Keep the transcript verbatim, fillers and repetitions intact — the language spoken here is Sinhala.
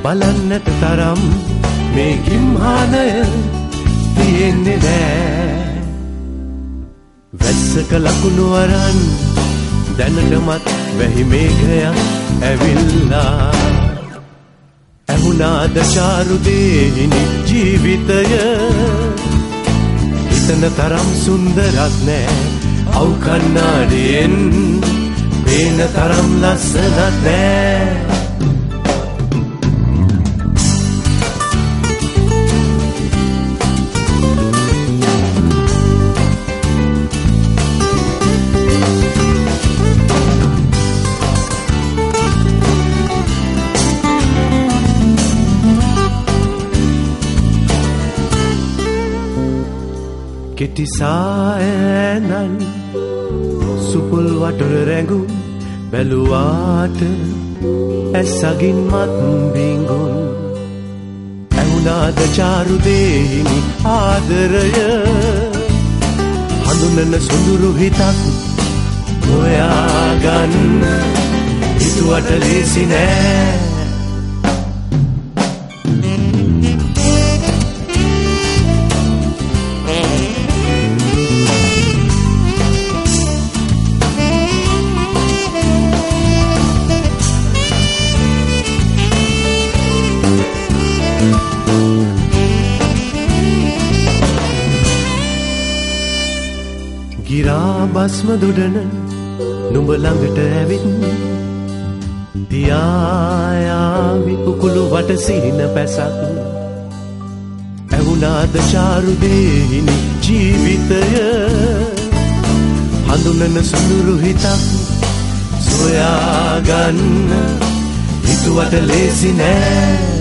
බලන්නට තරම් මේ ගිම්හානය තියෙන්නේ නෑ. වැස්සක ලකුණු අරන් දැනටමත් වැහි මේඝයක් ඇවිල්ලා. ඇහුණාද චාරුදේහිනි ජීවිතය හිතන තරම් සුන්දරක් නෑ. අව් කන්නාඩියෙන් පේන තරම් ලස්සනක් නෑ. කෙටි සායනන් සුපුල් වටුර රැඟුම් බැලුවාට ඇසගින් මත් බිංගුන්. ඇහුණාද චාරුදේහිනි ආදරය හඳුනන සොඳුරු හිතක් හොයාගන්න හිතුවට ලේසි නෑ. ගිරා බස්ම දොඩන නුඹ ළඟට ඇවිත් තියායාවි උකුළු වට සිහින පැසක්. ඇහුණාද චාරුදේහිනි ජීවිතය හඳුනන සුඳුරු හිතක් සොයාගන්න හිතුවට ලේසි නෑ.